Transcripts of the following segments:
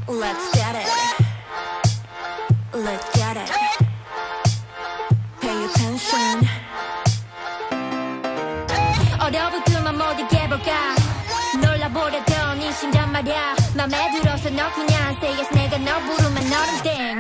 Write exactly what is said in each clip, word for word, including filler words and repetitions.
Let's get it. Let's get it. Pay attention. 어려부터만 못 이겨볼까 놀라보려던 이 심장 말야 맘에 들어서 너 그냥 say yes 내가 너 부르면 너는 땡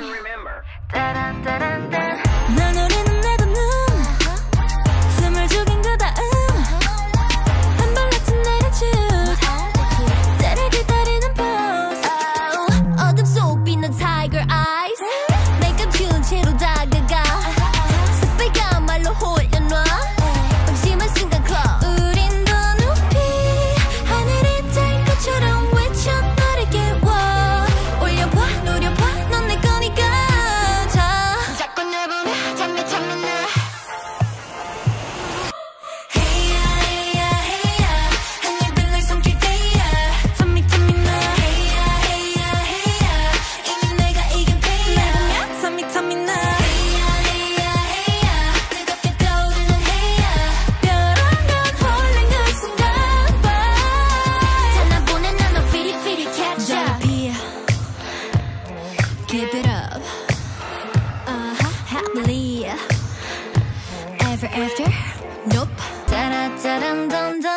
날 노리는 내 두 눈 숨을 죽인 그 다음 한 발 같은 attitude 때를 기다리는 pose 어둠 속 빛난 tiger eyes 내 감춘 채로 다가가 새빨간 말로 홀려놔 방심한 순간 call 우린 더 높이 하늘이 닿을 것처럼 외쳐 너를 깨워 올려봐 노려봐 넌 내 거니까 자 자꾸 날 보며 잠이 잠이 나 Hey ya hey ya hey ya 하늘빛날 손길 대야 잠이 잠이 나 Hey ya hey ya hey ya 이미 내가 이긴 패야 날 보며 잠이 잠이 나 Hey ya hey ya hey ya 뜨겁게 떠오르는 Hey ya 벼랑간 홀린 그 순간 봐 전화보낸 나너 피리 피리 catch up Keep it up Uh-huh happily Ever after? Nope 따라따란 던던